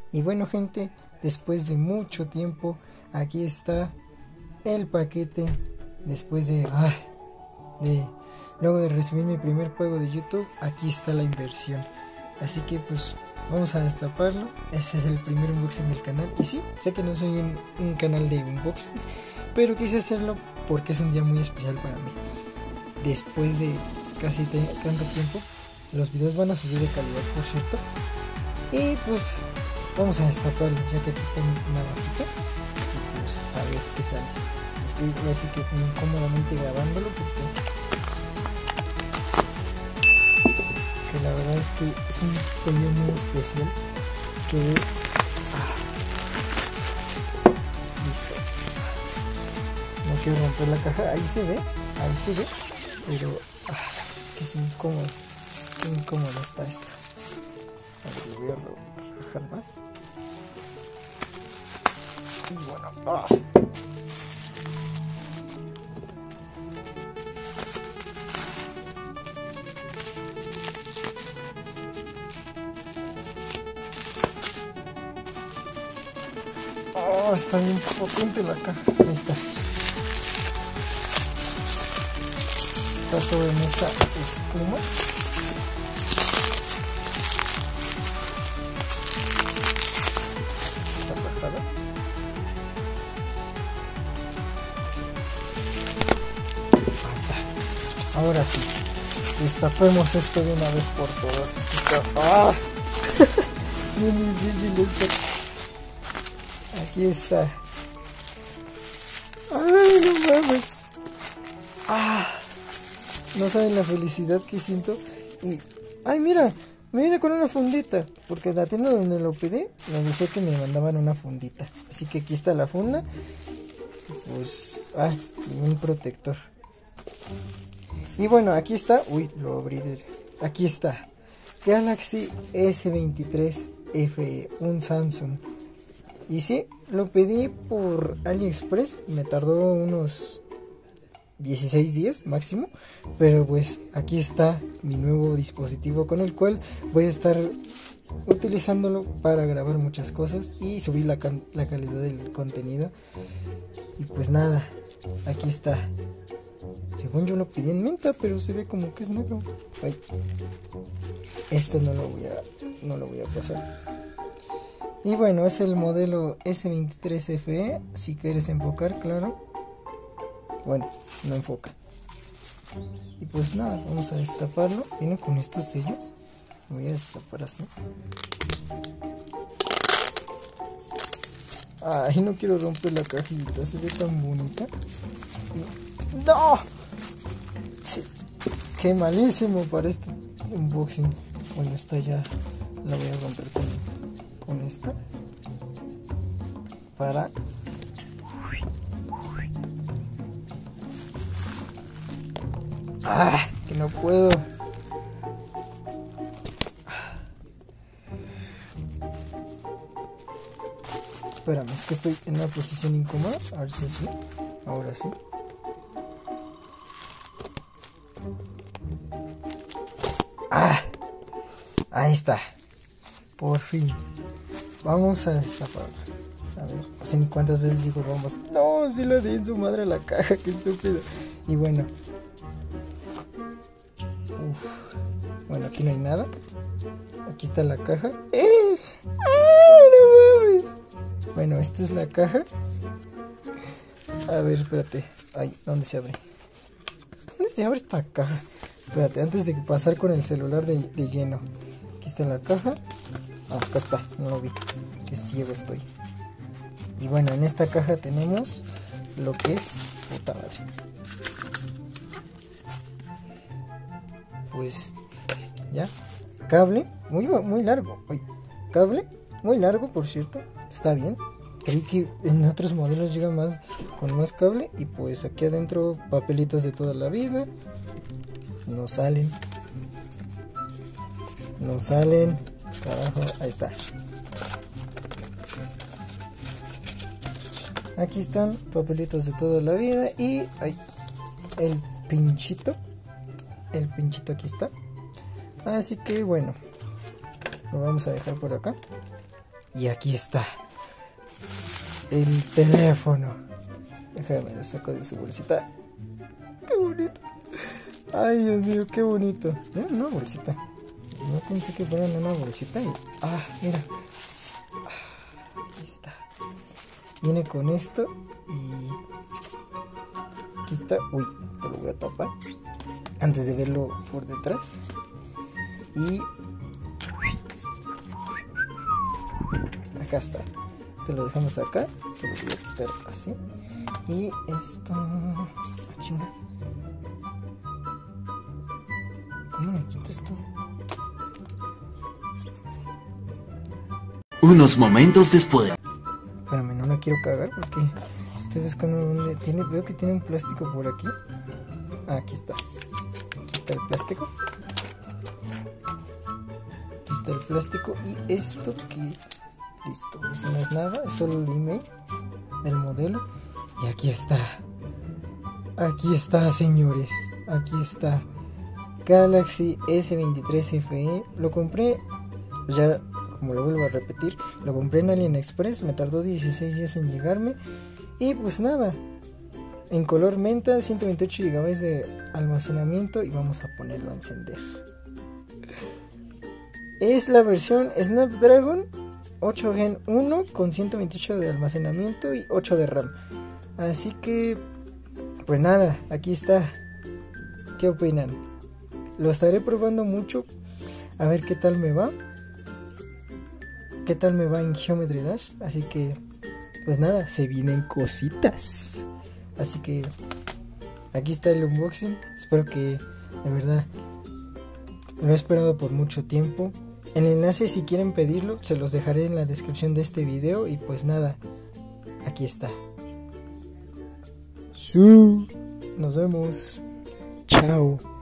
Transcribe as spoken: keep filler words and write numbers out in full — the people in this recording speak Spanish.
Y bueno, gente, después de mucho tiempo, aquí está el paquete. Después de, ah, de luego de recibir mi primer juego de YouTube, aquí está la inversión. Así que pues vamos a destaparlo. Este es el primer unboxing del canal. Y sí, sé que no soy un, un canal de unboxings, pero quise hacerlo porque es un día muy especial para mí. Después de casi tanto tiempo, los videos van a subir de calidad, por cierto. Y pues vamos a destaparlo, ya que aquí está una bajita. Y pues a ver qué sale. Estoy así que incómodamente grabándolo porque, que la verdad es que es un pedido muy especial. Que ah, listo. No quiero romper la caja. Ahí se ve, ahí se ve. Pero ah, es que es incómodo. Qué incómodo está esto. A ver, lo voy a bajar más. Y bueno, ah. Oh, está bien potente la caja. Ahí está. Está todo en esta espuma. Está rajada. Ahí está. Ahora sí. Destapemos esto de una vez por todas. Está... ¡Ah! Muy difícil esto. Aquí está. Ay, no mames. Ah, no saben la felicidad que siento. Y, ay, mira, me viene con una fundita. Porque la tienda donde lo pedí me decía que me mandaban una fundita. Así que aquí está la funda. Pues, ah, y un protector. Y bueno, aquí está. Uy, lo abrí de... Aquí está. Galaxy S veintitrés F E, un Samsung. Y sí, lo pedí por AliExpress, me tardó unos dieciséis días máximo, pero pues aquí está mi nuevo dispositivo con el cual voy a estar utilizándolo para grabar muchas cosas y subir la, la calidad del contenido. Y pues nada, aquí está. Según yo lo pedí en menta, pero se ve como que es negro. Ay, esto no lo voy a, no lo voy a pasar. Y bueno, es el modelo S veintitrés F E, si quieres enfocar, claro. Bueno, no enfoca. Y pues nada, vamos a destaparlo. Viene con estos sellos. Lo voy a destapar así. Ay, no quiero romper la cajita, se ve tan bonita. ¡No! Sí, qué malísimo para este unboxing. Bueno, esta ya la voy a romper con... con esta para ah, que no puedo. Espérame, es que estoy en una posición incómoda. A ver si sí, ahora sí. Ah, ahí está, por fin. Vamos a destaparla. A ver, no sé ni cuántas veces digo vamos. No, si le di en su madre la caja, qué estúpido. Y bueno. Uf. Bueno, aquí no hay nada. Aquí está la caja. ¡Eh! ¡Ay, no mames! Bueno, esta es la caja. A ver, espérate. Ay, ¿dónde se abre? ¿Dónde se abre esta caja? Espérate, antes de pasar con el celular de, de lleno. Aquí está la caja. Ah, acá está, no lo vi. Qué ciego estoy. Y bueno, en esta caja tenemos lo que es... puta madre. Pues... ya. Cable. Muy, muy largo. Uy, cable. Muy largo, por cierto. Está bien. Creí que en otros modelos llega más... con más cable. Y pues aquí adentro papelitos de toda la vida. No salen. No salen. Carajo, ahí está. Aquí están papelitos de toda la vida y ay, el pinchito. El pinchito aquí está. Así que bueno, lo vamos a dejar por acá. Y aquí está el teléfono. Déjame, lo saco de su bolsita. ¡Qué bonito! Ay, Dios mío, qué bonito. Mira, una bolsita. No pensé que fuera una bolsita. Y... ah, mira. Ah, ahí está. Viene con esto. Y aquí está. Uy, te lo voy a tapar antes de verlo por detrás. Y acá está. Esto lo dejamos acá. Esto lo voy a quitar así. Y esto... ah, chinga. ¿Cómo me quito esto? Unos momentos después. Espérame, no la quiero cagar porque estoy buscando dónde tiene. Veo que tiene un plástico por aquí. Ah, aquí está. Aquí está el plástico. Aquí está el plástico. Y esto que... listo, eso no es nada. Es solo el email del modelo. Y aquí está. Aquí está, señores. Aquí está. Galaxy S veintitrés F E. Lo compré, ya como lo vuelvo a repetir, lo compré en AliExpress. Me tardó dieciséis días en llegarme. Y pues nada, en color menta, ciento veintiocho gigabytes de almacenamiento. Y vamos a ponerlo a encender. Es la versión Snapdragon ocho Gen uno con ciento veintiocho de almacenamiento y ocho de RAM. Así que pues nada, aquí está. ¿Qué opinan? Lo estaré probando mucho, a ver qué tal me va, qué tal me va en Geometry Dash. Así que pues nada, se vienen cositas. Así que aquí está el unboxing. Espero que de verdad lo he esperado por mucho tiempo. El enlace, si quieren pedirlo, se los dejaré en la descripción de este video. Y pues nada, aquí está. Sí. Nos vemos. Chao.